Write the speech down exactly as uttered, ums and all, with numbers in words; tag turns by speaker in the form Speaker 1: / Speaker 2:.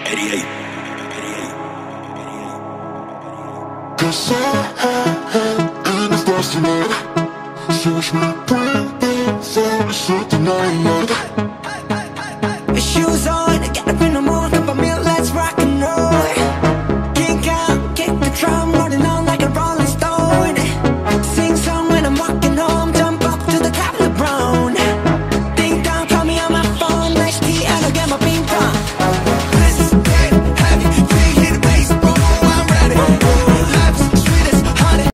Speaker 1: Cause I had the first tonight. So much more brain, but for something I like.